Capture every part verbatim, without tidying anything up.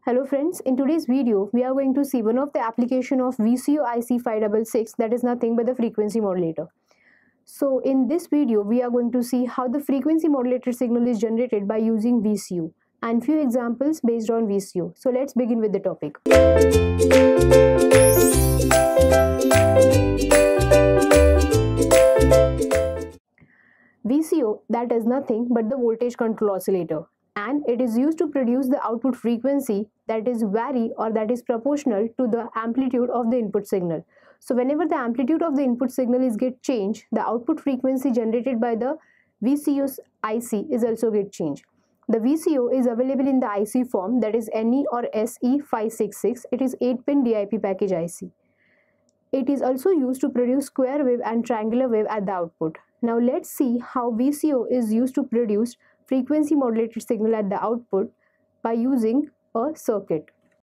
Hello friends, in today's video we are going to see one of the application of V C O I C five six six, that is nothing but the frequency modulator. So in this video we are going to see how the frequency modulated signal is generated by using V C O and few examples based on V C O. So let's begin with the topic. V C O, that is nothing but the voltage control oscillator, and it is used to produce the output frequency that is vary or that is proportional to the amplitude of the input signal. So whenever the amplitude of the input signal is get changed, the output frequency generated by the V C O I C is also get changed. The V C O is available in the I C form, that is N E or S E five six six. It is eight pin D I P package I C. It is also used to produce square wave and triangular wave at the output. Now let's see how V C O is used to produce frequency modulated signal at the output by using a circuit.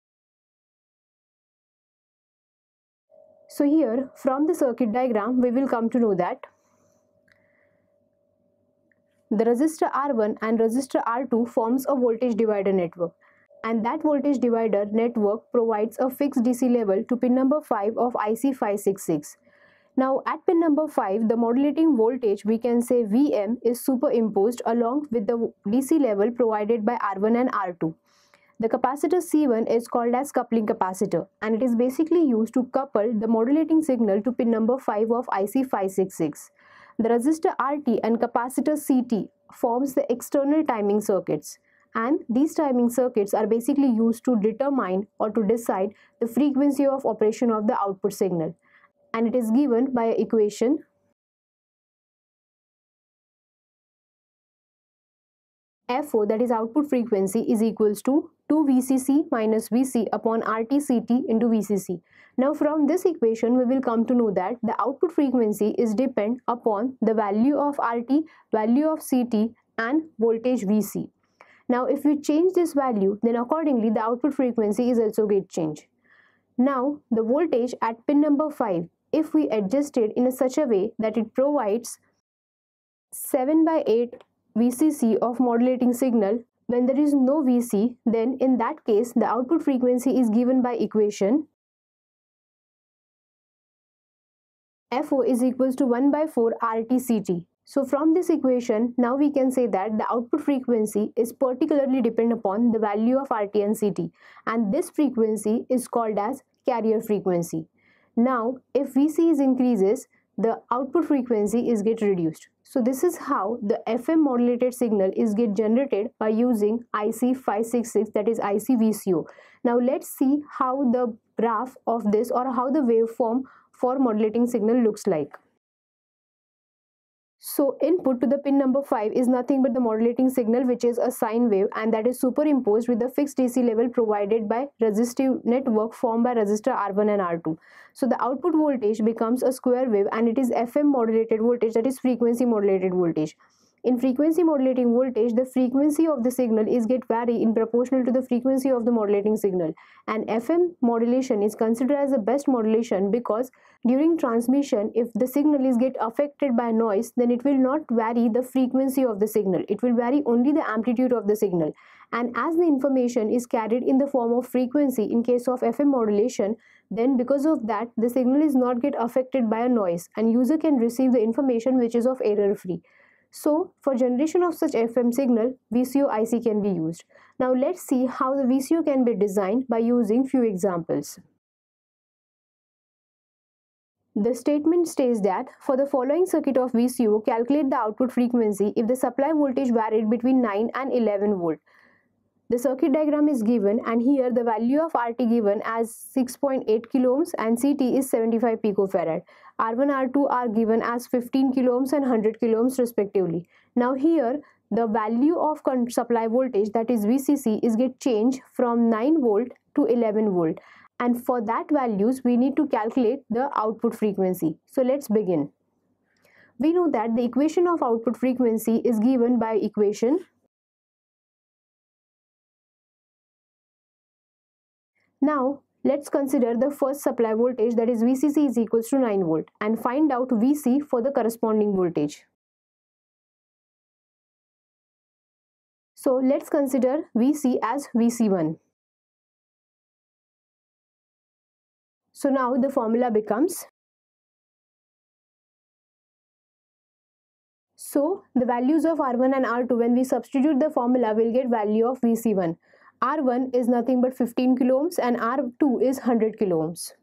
So here from the circuit diagram we will come to know that the resistor R one and resistor R two forms a voltage divider network, and that voltage divider network provides a fixed D C level to pin number five of I C five six six. Now at pin number five, the modulating voltage, we can say V M, is superimposed along with the D C level provided by R one and R two. The capacitor C one is called as coupling capacitor, and it is basically used to couple the modulating signal to pin number five of I C five six six. The resistor R T and capacitor C T forms the external timing circuits, and these timing circuits are basically used to determine or to decide the frequency of operation of the output signal, and it is given by an equation F O, that is output frequency, is equals to two V C C minus V C upon R T C T into V C C. Now from this equation we will come to know that the output frequency is depend upon the value of R T, value of C T and voltage V C. Now if we change this value, then accordingly the output frequency is also get changed. Now the voltage at pin number five, if we adjust it in a such a way that it provides seven by eight V C C of modulating signal, when there is no V C, then in that case the output frequency is given by equation F O is equals to one by four R T C T. So from this equation now we can say that the output frequency is particularly depend upon the value of R T and C T, and this frequency is called as carrier frequency. Now if V C is increases, the output frequency is get reduced. So this is how the F M modulated signal is get generated by using I C five six six, that is I C V C O. Now let's see how the graph of this or how the waveform for modulating signal looks like. So input to the pin number five is nothing but the modulating signal, which is a sine wave, and that is superimposed with the fixed D C level provided by resistive network formed by resistor R one and R two. So the output voltage becomes a square wave, and it is F M modulated voltage, that is frequency modulated voltage. In frequency modulating voltage, the frequency of the signal is get vary in proportional to the frequency of the modulating signal, and F M modulation is considered as the best modulation because during transmission, if the signal is get affected by noise, then it will not vary the frequency of the signal, it will vary only the amplitude of the signal. And as the information is carried in the form of frequency in case of F M modulation, then because of that the signal is not get affected by a noise, and user can receive the information which is of error free. So for generation of such F M signal, V C O I C can be used. Now let's see how the V C O can be designed by using few examples. The statement states that for the following circuit of V C O, calculate the output frequency if the supply voltage varied between nine and eleven volt. The circuit diagram is given, and here the value of R T given as six point eight kilo ohms and C T is seventy-five picofarad. R one, R two are given as fifteen kilo ohms and one hundred kilo ohms respectively. Now here the value of supply voltage, that is V C C, is get changed from nine volt to eleven volt, and for that values we need to calculate the output frequency. So let's begin. We know that the equation of output frequency is given by equation Now let's consider the first supply voltage, that is V C C is equals to nine volt, and find out V C for the corresponding voltage. So let's consider V C as V C one. So now the formula becomes, so the values of R one and R two, when we substitute the formula, we'll get value of V C one. R one is nothing but fifteen kilo ohms and R two is one hundred kilo ohms.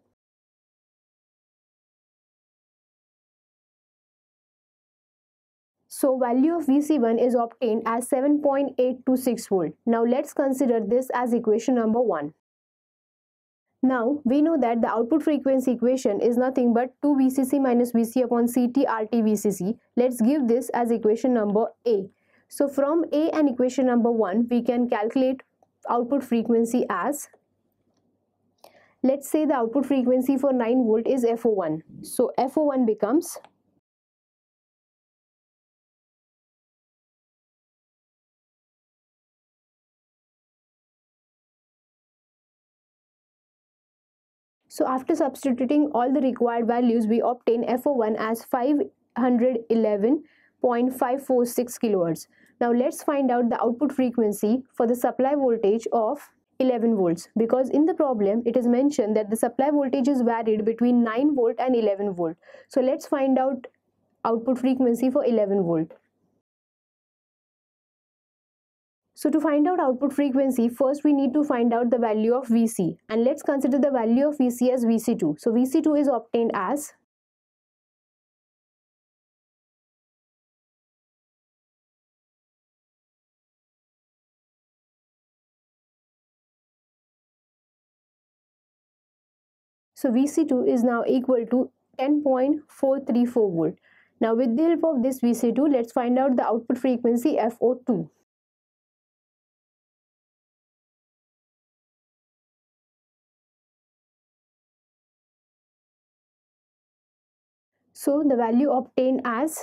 So value of V C one is obtained as seven point eight two six volt. Now let's consider this as equation number one. Now we know that the output frequency equation is nothing but two V C C minus V C upon C T R T V C C. Let's give this as equation number A. So from A and equation number one, we can calculate output frequency as, let's say the output frequency for nine volt is F O one. So F O one becomes, so after substituting all the required values, we obtain F O one as five hundred eleven point five four six kilohertz. Now let's find out the output frequency for the supply voltage of eleven volts, because in the problem it is mentioned that the supply voltage is varied between nine volt and eleven volt. So let's find out output frequency for eleven volt. So to find out output frequency, first we need to find out the value of V C, and let's consider the value of V C as V C two. So V C two is obtained as, so V C two is now equal to ten point four three four volt. Now with the help of this V C two, let's find out the output frequency F O two. So the value obtained as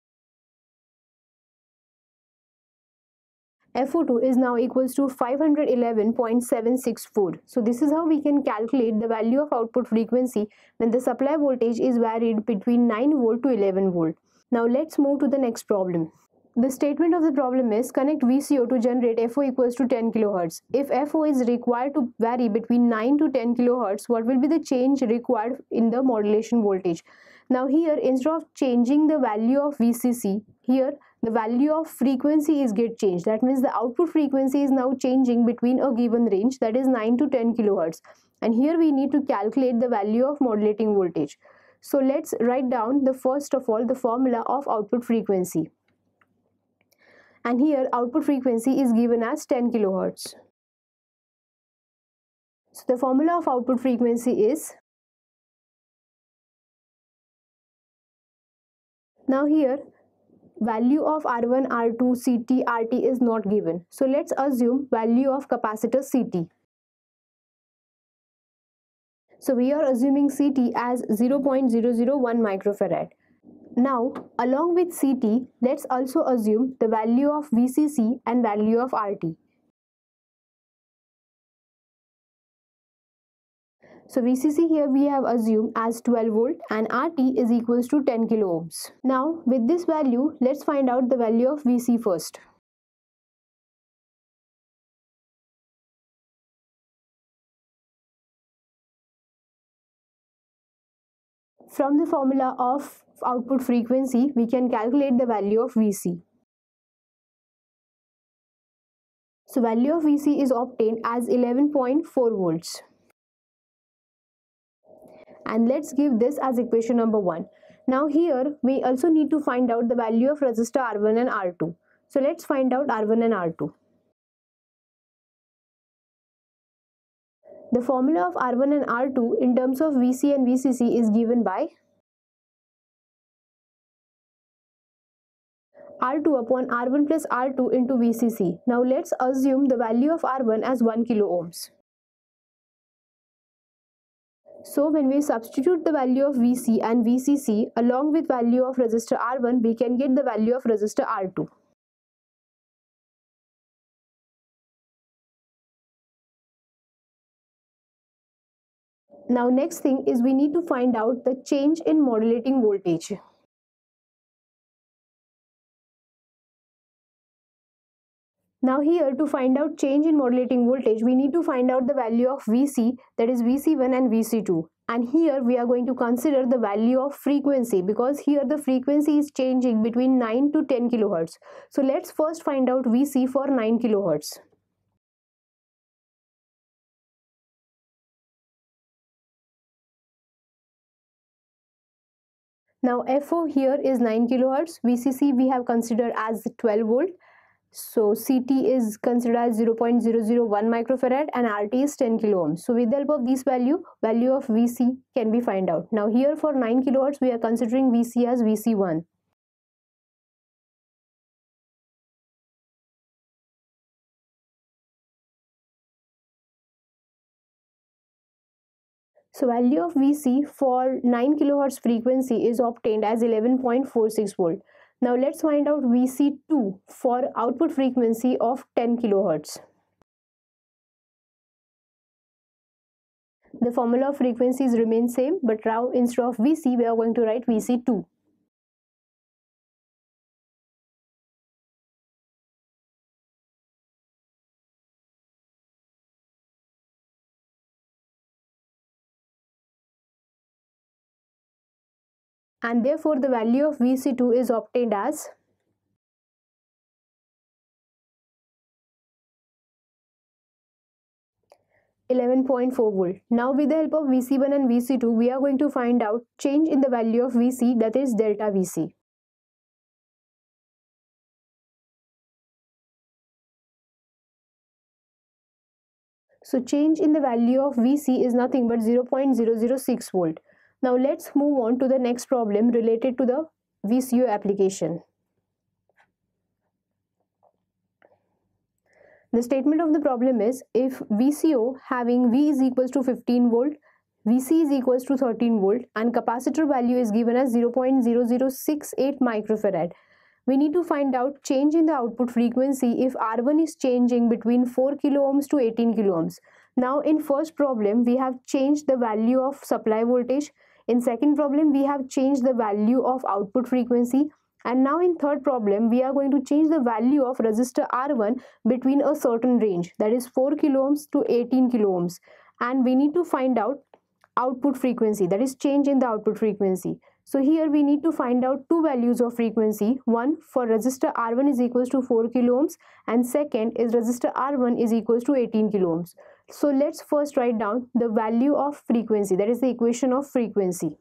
F O two is now equals to five hundred eleven point seven six four. So this is how we can calculate the value of output frequency when the supply voltage is varied between nine volt to eleven volt. Now let's move to the next problem. The statement of the problem is, connect V C O to generate F O equals to ten kilohertz. If F O is required to vary between nine to ten kilohertz, what will be the change required in the modulation voltage? Now here, instead of changing the value of V C C, here the value of frequency is get changed. That means the output frequency is now changing between a given range, that is nine to ten kilohertz. And here we need to calculate the value of modulating voltage. So let's write down the first of all the formula of output frequency. And here output frequency is given as ten kilohertz. So the formula of output frequency is, now here value of R one, R two, C T, R T is not given. So let's assume value of capacitor C T. So we are assuming C T as zero point zero zero one microfarad. Now along with C T, let's also assume the value of V C C and value of R T. So V C C here we have assumed as twelve volt and R T is equals to ten kilo ohms. Now with this value, let's find out the value of V C first. From the formula of output frequency, we can calculate the value of V C. So value of V C is obtained as eleven point four volts. And let's give this as equation number one. Now here we also need to find out the value of resistor R one and R two. So let's find out R one and R two. The formula of R one and R two in terms of V C and V C C is given by R two upon R one plus R two into V C C. Now let's assume the value of R one as one kilo ohms. So when we substitute the value of V C and V C C along with value of resistor R one, we can get the value of resistor R two. Now next thing is we need to find out the change in modulating voltage. Now here, to find out change in modulating voltage, we need to find out the value of V C, that is V C one and V C two. And here we are going to consider the value of frequency, because here the frequency is changing between nine to ten kilohertz. So let's first find out V C for nine kilohertz. Now F O here is nine kilohertz, V C C we have considered as twelve volt. So C T is considered as zero point zero zero one microfarad and R T is ten kilo ohms. So with the help of this value, value of V C can be find out. Now here for nine kilohertz, we are considering V C as V C one. So value of V C for nine kilohertz frequency is obtained as eleven point four six volt. Now let's find out V C two for output frequency of ten kilohertz. The formula of frequencies remain same, but now instead of V C we are going to write V C two. And therefore the value of V C two is obtained as eleven point four volt. Now with the help of V C one and V C two, we are going to find out change in the value of V C, that is delta V C. So change in the value of V C is nothing but zero point zero zero six volt. Now let's move on to the next problem related to the V C O application. The statement of the problem is, if V C O having V is equals to fifteen volt, V C is equals to thirteen volt and capacitor value is given as zero point zero zero six eight microfarad, we need to find out change in the output frequency if R one is changing between four kilo ohms to eighteen kilo ohms. Now in first problem we have changed the value of supply voltage. In second problem we have changed the value of output frequency. And now in third problem we are going to change the value of resistor R one between a certain range, that is four kilo ohms to eighteen kilo ohms. And we need to find out output frequency, that is change in the output frequency. So here we need to find out two values of frequency. One for resistor R one is equals to four kilo ohms and second is resistor R one is equals to eighteen kilo ohms. So let's first write down the value of frequency, that is the equation of frequency.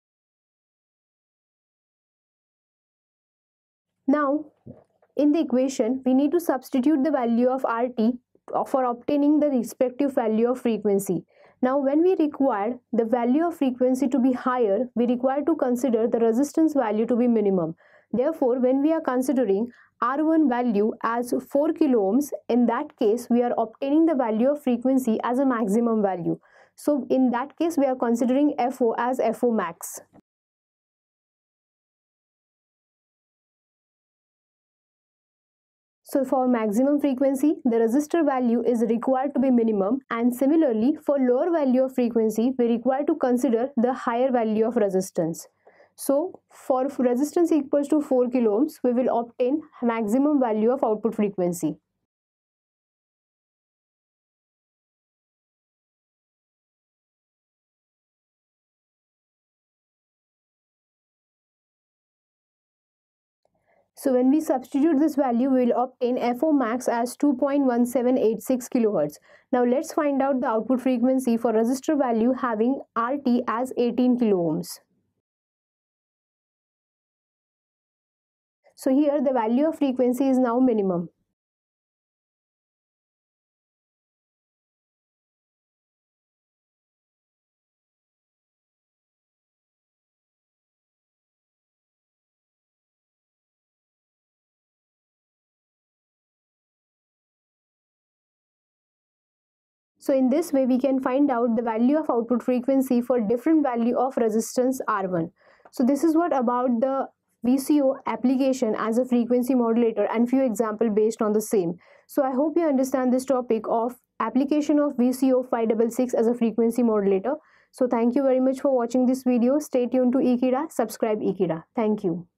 Now in the equation we need to substitute the value of R T for obtaining the respective value of frequency. Now when we require the value of frequency to be higher, we require to consider the resistance value to be minimum. Therefore when we are considering R one value as four kilo ohms, in that case we are obtaining the value of frequency as a maximum value. So in that case we are considering F O as F O max. So for maximum frequency, the resistor value is required to be minimum, and similarly for lower value of frequency, we require to consider the higher value of resistance. So for resistance equals to four kilo ohms, we will obtain maximum value of output frequency. So when we substitute this value, we will obtain F O max as two point one seven eight six kilohertz. Now let's find out the output frequency for resistor value having R T as eighteen kilo ohms. So here the value of frequency is now minimum. So in this way we can find out the value of output frequency for different value of resistance R one. So this is what about the V C O application as a frequency modulator and few example based on the same. So I hope you understand this topic of application of V C O five six six as a frequency modulator. So thank you very much for watching this video. Stay tuned to Ekeeda, subscribe Ekeeda. Thank you.